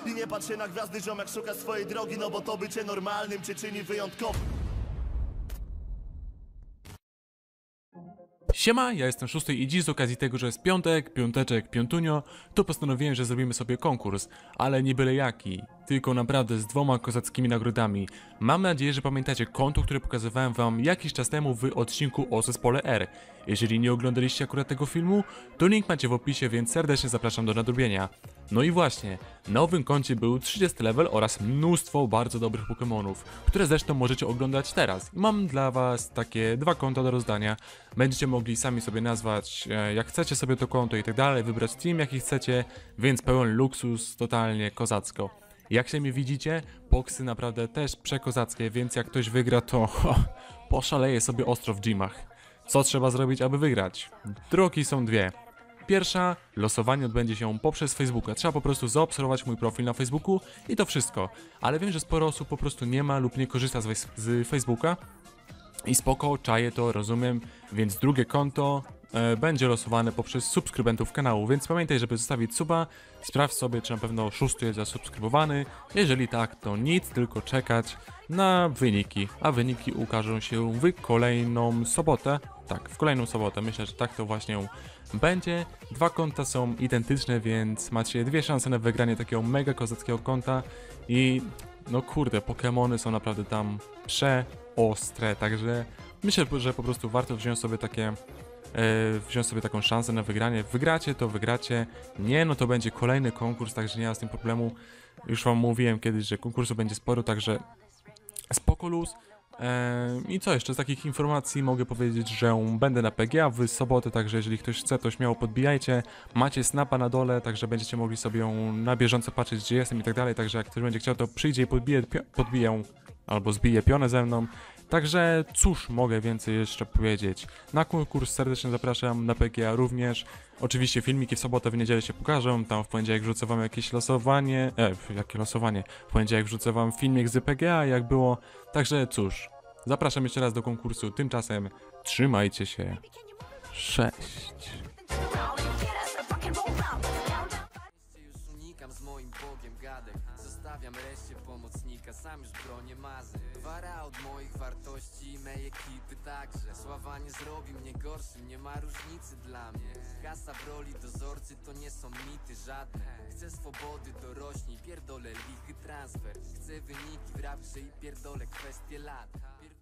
I nie patrz się na gwiazdy, ziomek, szuka swojej drogi, no bo to bycie normalnym cię czyni wyjątkowym. Siema, ja jestem Szósty i dziś z okazji tego, że jest piątek, piąteczek, piątunio, to postanowiłem, że zrobimy sobie konkurs, ale nie byle jaki, tylko naprawdę z 2 kozackimi nagrodami. Mam nadzieję, że pamiętacie konto, które pokazywałem wam jakiś czas temu w odcinku o zespole R. Jeżeli nie oglądaliście akurat tego filmu, to link macie w opisie, więc serdecznie zapraszam do nadrobienia. No i właśnie, na owym koncie był 30 level oraz mnóstwo bardzo dobrych Pokémonów, które zresztą możecie oglądać teraz. I mam dla was takie 2 konta do rozdania. Będziecie mogli sami sobie nazwać jak chcecie sobie to konto i tak dalej, wybrać team jaki chcecie, więc pełen luksus, totalnie kozacko. Jak się mnie widzicie, boksy naprawdę też przekozackie, więc jak ktoś wygra to poszaleje sobie ostro w gymach. Co trzeba zrobić, aby wygrać? Drogi są 2. Pierwsza, losowanie odbędzie się poprzez Facebooka. Trzeba po prostu zaobserwować mój profil na Facebooku i to wszystko. Ale wiem, że sporo osób po prostu nie ma lub nie korzysta z Facebooka. I spoko, czaję to, rozumiem, więc drugie konto będzie losowane poprzez subskrybentów kanału, więc pamiętaj, żeby zostawić suba, sprawdź sobie, czy na pewno Szósty jest zasubskrybowany, jeżeli tak, to nic, tylko czekać na wyniki, a wyniki ukażą się w kolejną sobotę, tak, w kolejną sobotę, myślę, że tak to właśnie będzie. 2 konta są identyczne, więc macie 2 szanse na wygranie takiego mega kozackiego konta i no kurde, Pokémony są naprawdę tam ostre, także myślę, że po prostu warto wziąć sobie taką szansę na wygranie. Wygracie, to wygracie. Nie, no to będzie kolejny konkurs, także nie ma z tym problemu. Już wam mówiłem kiedyś, że konkursu będzie sporo, także spoko luz. I co jeszcze z takich informacji mogę powiedzieć, że będę na PGA w sobotę, także jeżeli ktoś chce, to śmiało podbijajcie. Macie snapa na dole, także będziecie mogli sobie na bieżąco patrzeć, gdzie jestem i tak dalej, także jak ktoś będzie chciał, to przyjdzie i podbije albo zbije pionę ze mną. Także cóż mogę więcej jeszcze powiedzieć. Na konkurs serdecznie zapraszam, na PGA również. Oczywiście filmiki w sobotę, w niedzielę się pokażą, tam w poniedziałek wrzucę wam jakieś losowanie, jakie losowanie? W poniedziałek wrzucę wam filmik z PGA, jak było. Także cóż, zapraszam jeszcze raz do konkursu, tymczasem trzymajcie się. 6. Z moim Bogiem gadek, zostawiam reszcie pomocnika, sam już bronię mazy. Wara od moich wartości i mej ekipy także. Sława nie zrobi mnie gorszym, nie ma różnicy dla mnie. Kasa w roli dozorcy to nie są mity żadne. Chcę swobody, dorośnij, pierdolę lichy transfer. Chcę wyniki w rapce i pierdolę kwestie lat.